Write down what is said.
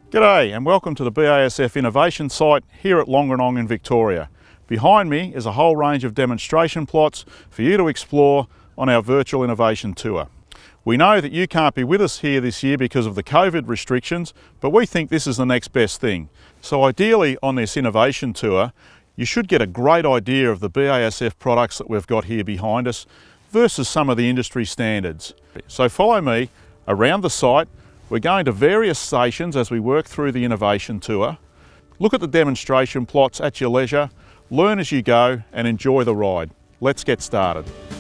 G'day and welcome to the BASF Innovation Site here at Longerenong in Victoria. Behind me is a whole range of demonstration plots for you to explore on our virtual innovation tour. We know that you can't be with us here this year because of the COVID restrictions, but we think this is the next best thing. So ideally on this innovation tour, you should get a great idea of the BASF products that we've got here behind us versus some of the industry standards. So follow me around the site. We're going to various stations as we work through the innovation tour. Look at the demonstration plots at your leisure, learn as you go and enjoy the ride. Let's get started.